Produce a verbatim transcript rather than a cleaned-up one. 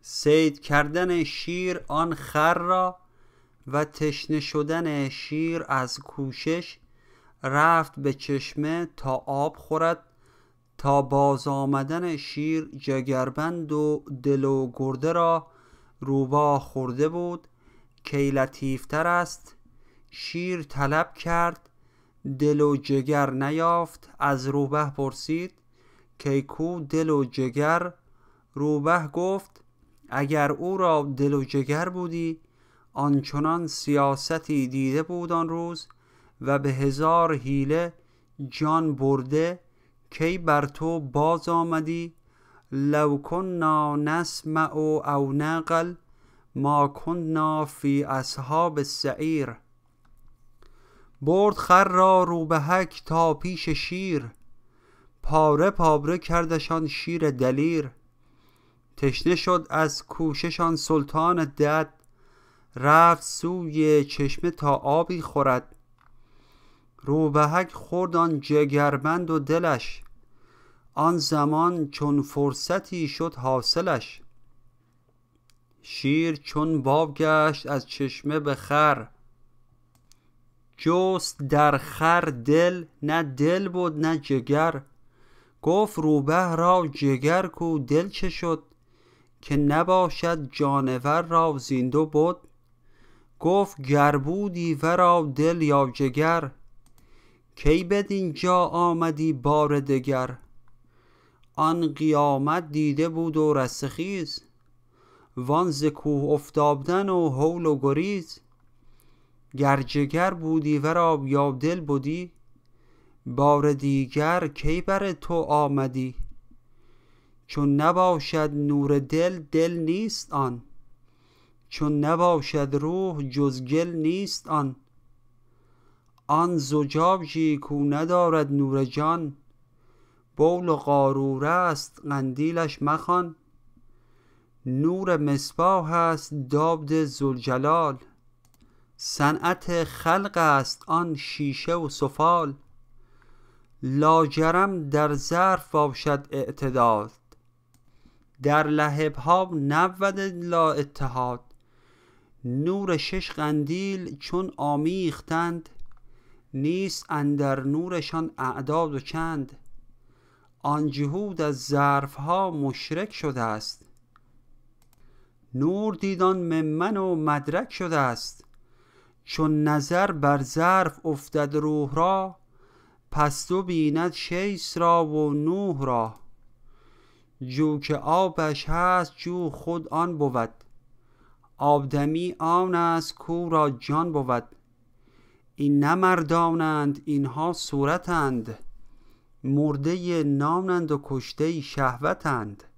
صید کردن شیر آن خر را و تشنه شدن شیر از کوشش، رفت به چشمه تا آب خورد. تا باز آمدن شیر جگربند و دل و گرده را روباه خورده بود کی لطیفتر است. شیر طلب کرد دل و جگر نیافت، از روبه پرسید کی کو دل و جگر؟ روبه گفت اگر او را دل و جگر بودی آنچنان سیاستی دیده بود آن روز و به هزار حیله جان برده کی بر تو باز آمدی. لو کنا نسمع او نعقل ما کنا فی اصحاب السعیر. برد خر را روبهک تا پیش شیر، پاره پاره کردشان شیر دلیر. تشنه شد از کوششان سلطان دد، رفت سوی چشمه تا آبی خورد. روبهک خورد آن جگربند و دلش، آن زمان چون فرصتی شد حاصلش. شیر چون باب گشت از چشمه به خر، جست در خر دل، نه دل بود نه جگر. گفت روبه را جگر کو دل چه شد؟ که نباشد جانور را زین دو بد. گفت گر بودی ورا دل یا جگر، کی بدین جا آمدی بار دگر؟ آن قیامت دیده بود و رستخیز، وان ز کوه افتادن و هول و گریز. گر جگر بودی ورا یا دل بودی، بار دیگر کی بر تو آمدی؟ چون نباشد نور دل دل نیست آن، چون نباشد روح جز گل نیست آن. آن زجاجی کو ندارد نور جان، بول و قاروره است قندیلش مخوان. نور مصباح است داد ذوالجلال، صنعت خلق است آن شیشه و سفال. لاجرم در ظرف باشد اعتداد، در لهبها نبود الا اتحاد. نور شش قندیل چون آمیختند، نیست اندر نورشان اعداد و چند. آن جهود از ظرفها مشرک شده است، نور دیدان ممن و مدرک شده است. چون نظر بر ظرف افتد روح را، پس تو بیند شیس را و نوح را. جو که آبش هست جو خود آن بود، آدمی آن است کو را جان بود. این نه مردانند اینها صورتند، مرده نانند و کشته شهوتند.